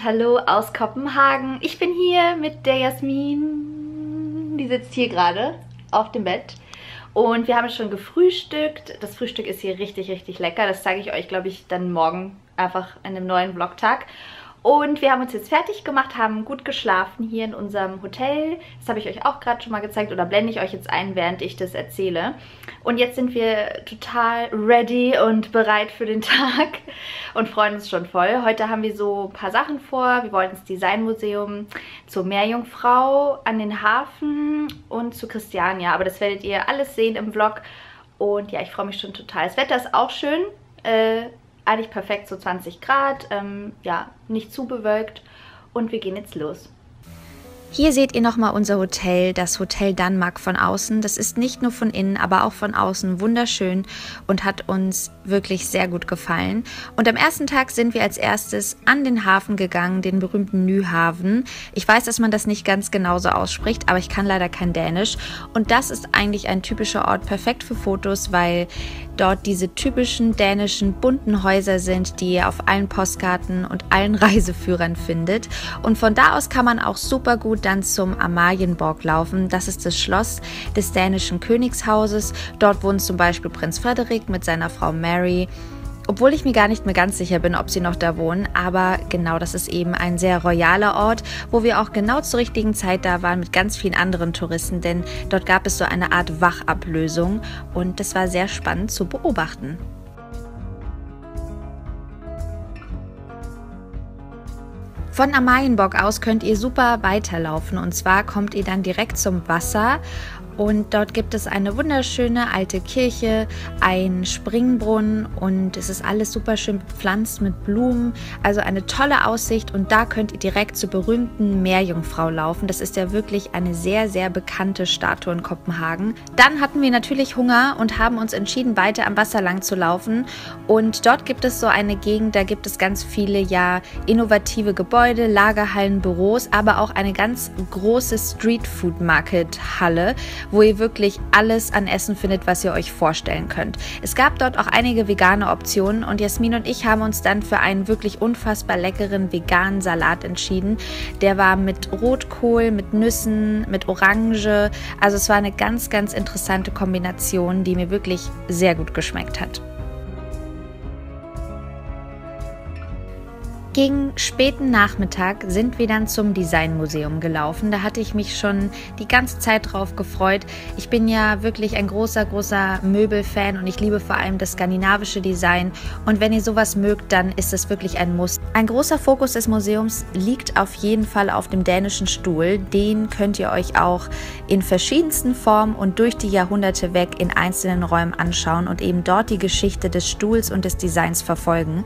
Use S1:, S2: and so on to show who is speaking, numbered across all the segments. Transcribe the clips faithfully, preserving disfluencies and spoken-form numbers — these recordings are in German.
S1: Hallo aus Kopenhagen. Ich bin hier mit der Jasmin. Die sitzt hier gerade auf dem Bett. Und wir haben schon gefrühstückt. Das Frühstück ist hier richtig, richtig lecker. Das zeige ich euch, glaube ich, dann morgen einfach in einem neuen Vlogtag. Und wir haben uns jetzt fertig gemacht, haben gut geschlafen hier in unserem Hotel. Das habe ich euch auch gerade schon mal gezeigt oder blende ich euch jetzt ein, während ich das erzähle. Und jetzt sind wir total ready und bereit für den Tag und freuen uns schon voll. Heute haben wir so ein paar Sachen vor. Wir wollen ins Designmuseum, zur Meerjungfrau, an den Hafen und zu Christiania. Aber das werdet ihr alles sehen im Vlog. Und ja, ich freue mich schon total. Das Wetter ist auch schön. Äh, Eigentlich perfekt, so zwanzig Grad, ähm, ja, nicht zu bewölkt und wir gehen jetzt los.
S2: Hier seht ihr nochmal unser Hotel, das Hotel Danmark von außen. Das ist nicht nur von innen, aber auch von außen wunderschön und hat uns wirklich sehr gut gefallen. Und am ersten Tag sind wir als erstes an den Hafen gegangen, den berühmten Nyhavn. Ich weiß, dass man das nicht ganz genauso ausspricht, aber ich kann leider kein Dänisch. Und das ist eigentlich ein typischer Ort, perfekt für Fotos, weil dort diese typischen dänischen bunten Häuser sind, die ihr auf allen Postkarten und allen Reiseführern findet. Und von da aus kann man auch super gut dann zum Amalienborg laufen. Das ist das Schloss des dänischen Königshauses. Dort wohnt zum Beispiel Prinz Frederik mit seiner Frau Mary. Obwohl ich mir gar nicht mehr ganz sicher bin, ob sie noch da wohnen, aber genau, das ist eben ein sehr royaler Ort, wo wir auch genau zur richtigen Zeit da waren mit ganz vielen anderen Touristen, denn dort gab es so eine Art Wachablösung und das war sehr spannend zu beobachten. Von Amalienborg aus könnt ihr super weiterlaufen und zwar kommt ihr dann direkt zum Wasser. Und dort gibt es eine wunderschöne alte Kirche, einen Springbrunnen und es ist alles super schön bepflanzt mit Blumen. Also eine tolle Aussicht und da könnt ihr direkt zur berühmten Meerjungfrau laufen. Das ist ja wirklich eine sehr, sehr bekannte Statue in Kopenhagen. Dann hatten wir natürlich Hunger und haben uns entschieden, weiter am Wasser lang zu laufen. Und dort gibt es so eine Gegend, da gibt es ganz viele ja innovative Gebäude, Lagerhallen, Büros, aber auch eine ganz große Street-Food-Market-Halle, wo ihr wirklich alles an Essen findet, was ihr euch vorstellen könnt. Es gab dort auch einige vegane Optionen und Jasmin und ich haben uns dann für einen wirklich unfassbar leckeren veganen Salat entschieden. Der war mit Rotkohl, mit Nüssen, mit Orange. Also es war eine ganz, ganz interessante Kombination, die mir wirklich sehr gut geschmeckt hat. Gegen späten Nachmittag sind wir dann zum Designmuseum gelaufen. Da hatte ich mich schon die ganze Zeit drauf gefreut. Ich bin ja wirklich ein großer, großer Möbelfan und ich liebe vor allem das skandinavische Design. Und wenn ihr sowas mögt, dann ist es wirklich ein Muss. Ein großer Fokus des Museums liegt auf jeden Fall auf dem dänischen Stuhl. Den könnt ihr euch auch in verschiedensten Formen und durch die Jahrhunderte weg in einzelnen Räumen anschauen und eben dort die Geschichte des Stuhls und des Designs verfolgen.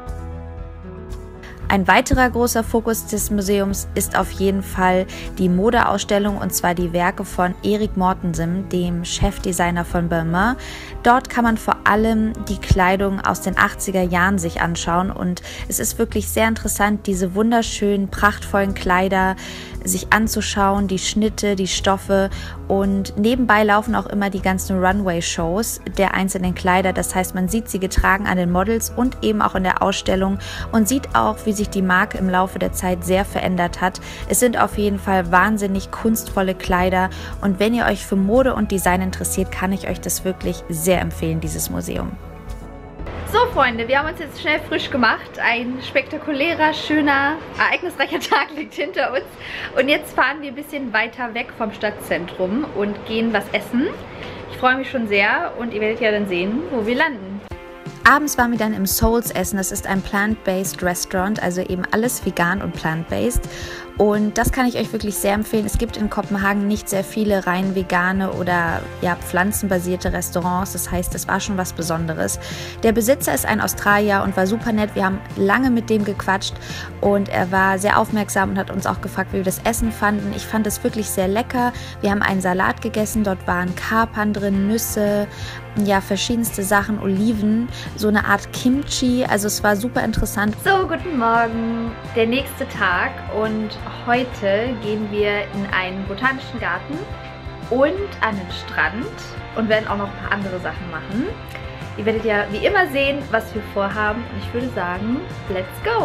S2: Ein weiterer großer Fokus des Museums ist auf jeden Fall die Modeausstellung und zwar die Werke von Erik Mortensen, dem Chefdesigner von Balmain. Dort kann man vor allem die Kleidung aus den achtziger Jahren sich anschauen und es ist wirklich sehr interessant, diese wunderschönen, prachtvollen Kleider sich anzuschauen, die Schnitte, die Stoffe und nebenbei laufen auch immer die ganzen Runway-Shows der einzelnen Kleider. Das heißt, man sieht sie getragen an den Models und eben auch in der Ausstellung und sieht auch, wie sich die Marke im Laufe der Zeit sehr verändert hat. Es sind auf jeden Fall wahnsinnig kunstvolle Kleider und wenn ihr euch für Mode und Design interessiert, kann ich euch das wirklich sehr empfehlen, dieses Museum.
S1: So Freunde, wir haben uns jetzt schnell frisch gemacht. Ein spektakulärer, schöner, ereignisreicher Tag liegt hinter uns. Und jetzt fahren wir ein bisschen weiter weg vom Stadtzentrum und gehen was essen. Ich freue mich schon sehr und ihr werdet ja dann sehen, wo wir landen.
S2: Abends waren wir dann im Souls essen. Das ist ein plant-based Restaurant, also eben alles vegan und plant-based. Und das kann ich euch wirklich sehr empfehlen. Es gibt in Kopenhagen nicht sehr viele rein vegane oder ja, pflanzenbasierte Restaurants. Das heißt, das war schon was Besonderes. Der Besitzer ist ein Australier und war super nett. Wir haben lange mit dem gequatscht und er war sehr aufmerksam und hat uns auch gefragt, wie wir das Essen fanden. Ich fand es wirklich sehr lecker. Wir haben einen Salat gegessen. Dort waren Kapern drin, Nüsse, ja, verschiedenste Sachen, Oliven, so eine Art Kimchi. Also es war super interessant.
S1: So, guten Morgen. Der nächste Tag und heute gehen wir in einen botanischen Garten und an den Strand und werden auch noch ein paar andere Sachen machen. Ihr werdet ja wie immer sehen, was wir vorhaben und ich würde sagen, let's go!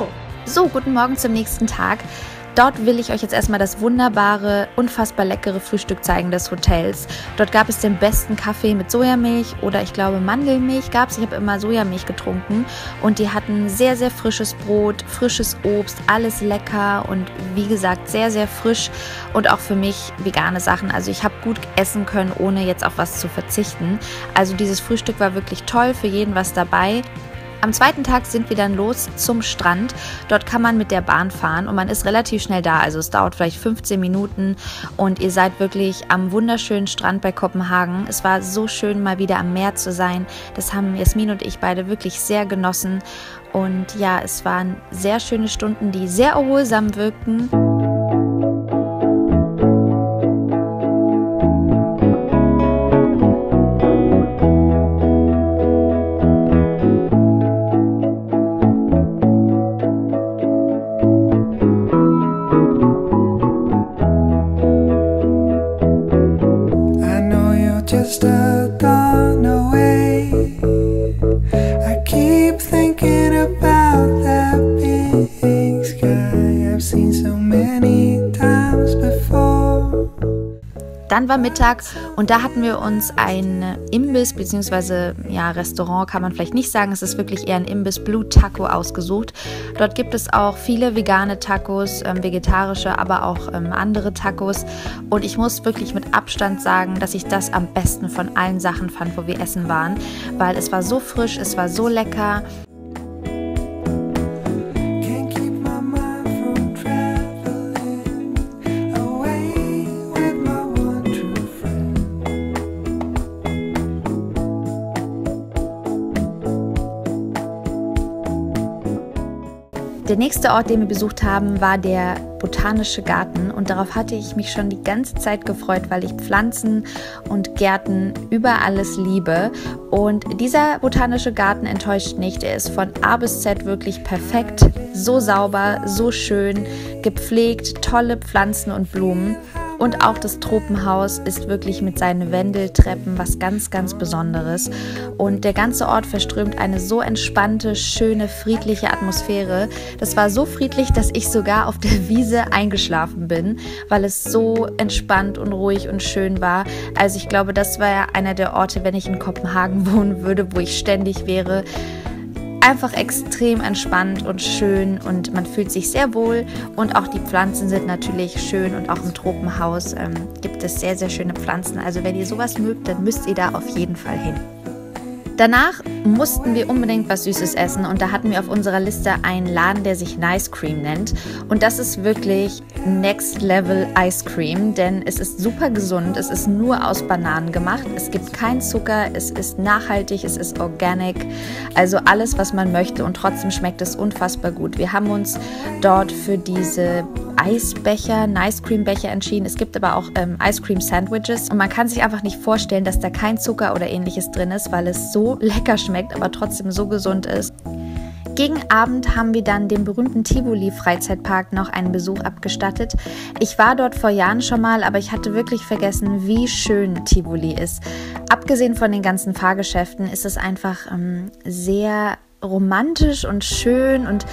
S2: So, guten Morgen zum nächsten Tag. Dort will ich euch jetzt erstmal das wunderbare, unfassbar leckere Frühstück zeigen des Hotels. Dort gab es den besten Kaffee mit Sojamilch oder ich glaube Mandelmilch gab es. Ich habe immer Sojamilch getrunken und die hatten sehr, sehr frisches Brot, frisches Obst, alles lecker und wie gesagt sehr, sehr frisch und auch für mich vegane Sachen. Also ich habe gut essen können, ohne jetzt auf was zu verzichten. Also dieses Frühstück war wirklich toll, für jeden was dabei. Am zweiten Tag sind wir dann los zum Strand. Dort kann man mit der Bahn fahren und man ist relativ schnell da. Also es dauert vielleicht fünfzehn Minuten und ihr seid wirklich am wunderschönen Strand bei Kopenhagen. Es war so schön, mal wieder am Meer zu sein. Das haben Jasmin und ich beide wirklich sehr genossen. Und ja, es waren sehr schöne Stunden, die sehr erholsam wirkten.
S3: Just a gone away. I keep thinking about that big sky I've seen so many times before.
S2: Dann war Mittag und da hatten wir uns ein Imbiss bzw. ja, Restaurant kann man vielleicht nicht sagen, es ist wirklich eher ein Imbiss, Blue Taco ausgesucht. Dort gibt es auch viele vegane Tacos, ähm, vegetarische, aber auch ähm, andere Tacos und ich muss wirklich mit Abstand sagen, dass ich das am besten von allen Sachen fand, wo wir essen waren, weil es war so frisch, es war so lecker. Der nächste Ort, den wir besucht haben, war der Botanische Garten und darauf hatte ich mich schon die ganze Zeit gefreut, weil ich Pflanzen und Gärten über alles liebe. Und dieser Botanische Garten enttäuscht nicht. Er ist von A bis Z wirklich perfekt, so sauber, so schön, gepflegt, tolle Pflanzen und Blumen. Und auch das Tropenhaus ist wirklich mit seinen Wendeltreppen was ganz, ganz Besonderes. Und der ganze Ort verströmt eine so entspannte, schöne, friedliche Atmosphäre. Das war so friedlich, dass ich sogar auf der Wiese eingeschlafen bin, weil es so entspannt und ruhig und schön war. Also ich glaube, das war ja einer der Orte, wenn ich in Kopenhagen wohnen würde, wo ich ständig wäre. Einfach extrem entspannt und schön und man fühlt sich sehr wohl und auch die Pflanzen sind natürlich schön und auch im Tropenhaus ähm, gibt es sehr, sehr schöne Pflanzen. Also wenn ihr sowas mögt, dann müsst ihr da auf jeden Fall hin. Danach mussten wir unbedingt was Süßes essen und da hatten wir auf unserer Liste einen Laden, der sich Nice Cream nennt und das ist wirklich Next Level Ice Cream, denn es ist super gesund, es ist nur aus Bananen gemacht, es gibt keinen Zucker, es ist nachhaltig, es ist organic, also alles, was man möchte und trotzdem schmeckt es unfassbar gut. Wir haben uns dort für diese Eisbecher, Nice Cream Becher entschieden. Es gibt aber auch ähm, Ice Cream Sandwiches und man kann sich einfach nicht vorstellen, dass da kein Zucker oder ähnliches drin ist, weil es so lecker schmeckt, aber trotzdem so gesund ist. Gegen Abend haben wir dann dem berühmten Tivoli-Freizeitpark noch einen Besuch abgestattet. Ich war dort vor Jahren schon mal, aber ich hatte wirklich vergessen, wie schön Tivoli ist. Abgesehen von den ganzen Fahrgeschäften ist es einfach ähm, sehr romantisch und schön und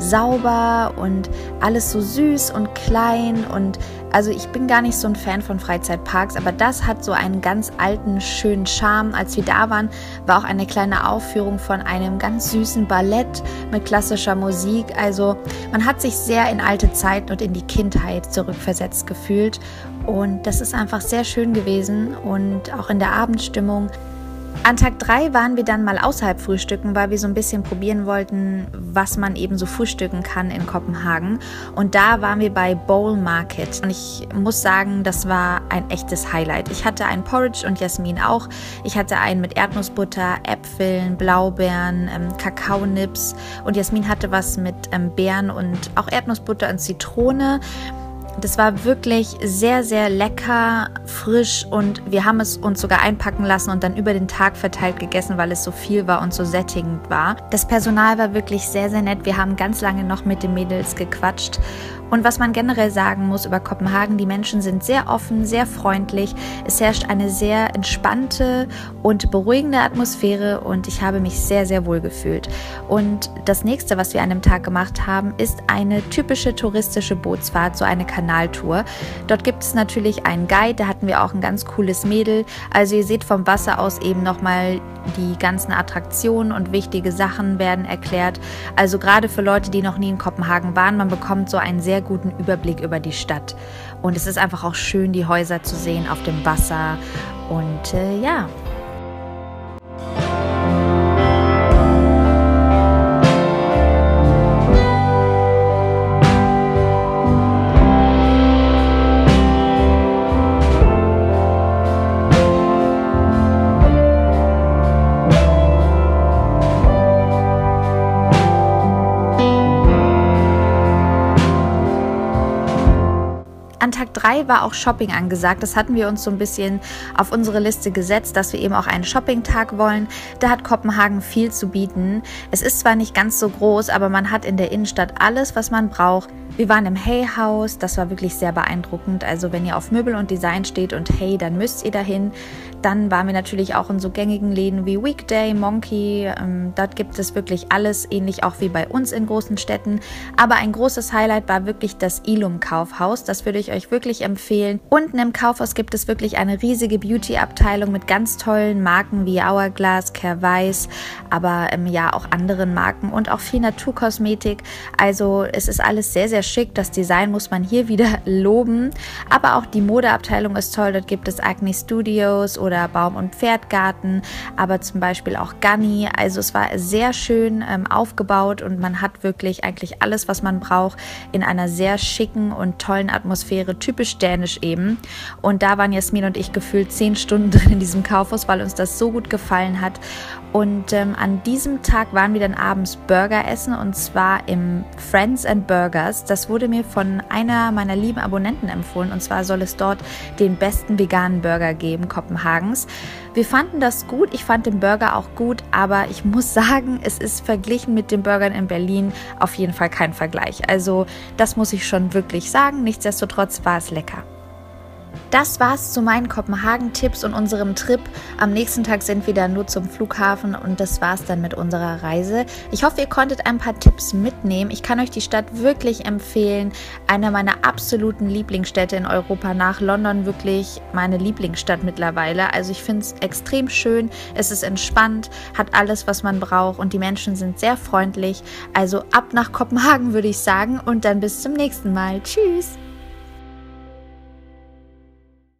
S2: sauber und alles so süß und klein und also ich bin gar nicht so ein Fan von Freizeitparks, aber das hat so einen ganz alten, schönen Charme. Als wir da waren, war auch eine kleine Aufführung von einem ganz süßen Ballett mit klassischer Musik. Also man hat sich sehr in alte Zeiten und in die Kindheit zurückversetzt gefühlt und das ist einfach sehr schön gewesen und auch in der Abendstimmung. An Tag drei waren wir dann mal außerhalb frühstücken, weil wir so ein bisschen probieren wollten, was man eben so frühstücken kann in Kopenhagen. Und da waren wir bei Bowl Market. Und ich muss sagen, das war ein echtes Highlight. Ich hatte einen Porridge und Jasmin auch. Ich hatte einen mit Erdnussbutter, Äpfeln, Blaubeeren, ähm, Kakaonips. Und Jasmin hatte was mit ähm, Beeren und auch Erdnussbutter und Zitrone. Das war wirklich sehr, sehr lecker, frisch und wir haben es uns sogar einpacken lassen und dann über den Tag verteilt gegessen, weil es so viel war und so sättigend war. Das Personal war wirklich sehr, sehr nett. Wir haben ganz lange noch mit den Mädels gequatscht Und was man generell sagen muss über Kopenhagen, die Menschen sind sehr offen, sehr freundlich. Es herrscht eine sehr entspannte und beruhigende Atmosphäre und ich habe mich sehr, sehr wohl gefühlt. Und das nächste, was wir an dem Tag gemacht haben, ist eine typische touristische Bootsfahrt, so eine Kanaltour. Dort gibt es natürlich einen Guide, da hatten wir auch ein ganz cooles Mädel. Also ihr seht vom Wasser aus eben nochmal die ganzen Attraktionen und wichtige Sachen werden erklärt. Also gerade für Leute, die noch nie in Kopenhagen waren, man bekommt so einen sehr guten Überblick über die Stadt. Und es ist einfach auch schön, die Häuser zu sehen auf dem Wasser. Und äh, ja. An Tag drei war auch Shopping angesagt. Das hatten wir uns so ein bisschen auf unsere Liste gesetzt, dass wir eben auch einen Shopping-Tag wollen. Da hat Kopenhagen viel zu bieten. Es ist zwar nicht ganz so groß, aber man hat in der Innenstadt alles, was man braucht. Wir waren im Hay-Haus, das war wirklich sehr beeindruckend. Also wenn ihr auf Möbel und Design steht und Hay, dann müsst ihr dahin. Dann waren wir natürlich auch in so gängigen Läden wie Weekday, Monkey. Ähm, dort gibt es wirklich alles, ähnlich auch wie bei uns in großen Städten. Aber ein großes Highlight war wirklich das Ilum-Kaufhaus. Das würde ich euch wirklich empfehlen. Unten im Kaufhaus gibt es wirklich eine riesige Beauty-Abteilung mit ganz tollen Marken wie Hourglass, Kerweiß, aber ähm, ja auch anderen Marken und auch viel Naturkosmetik. Also es ist alles sehr, sehr schick. Das Design muss man hier wieder loben. Aber auch die Modeabteilung ist toll. Dort gibt es Acne Studios oder Baum- und Pferdgarten, aber zum Beispiel auch Ganni. Also es war sehr schön ähm, aufgebaut und man hat wirklich eigentlich alles, was man braucht, in einer sehr schicken und tollen Atmosphäre, typisch dänisch eben. Und da waren Jasmin und ich gefühlt zehn Stunden drin in diesem Kaufhaus, weil uns das so gut gefallen hat. Und ähm, an diesem Tag waren wir dann abends Burger essen und zwar im Friends and Burgers. Das wurde mir von einer meiner lieben Abonnenten empfohlen und zwar soll es dort den besten veganen Burger geben, Kopenhagens. Wir fanden das gut, ich fand den Burger auch gut, aber ich muss sagen, es ist verglichen mit den Burgern in Berlin auf jeden Fall kein Vergleich. Also das muss ich schon wirklich sagen, nichtsdestotrotz war es lecker. Das war's zu meinen Kopenhagen-Tipps und unserem Trip. Am nächsten Tag sind wir dann nur zum Flughafen und das war's dann mit unserer Reise. Ich hoffe, ihr konntet ein paar Tipps mitnehmen. Ich kann euch die Stadt wirklich empfehlen. Eine meiner absoluten Lieblingsstädte in Europa, nach London wirklich meine Lieblingsstadt mittlerweile. Also ich finde es extrem schön, es ist entspannt, hat alles, was man braucht und die Menschen sind sehr freundlich. Also ab nach Kopenhagen würde ich sagen und dann bis zum nächsten Mal. Tschüss!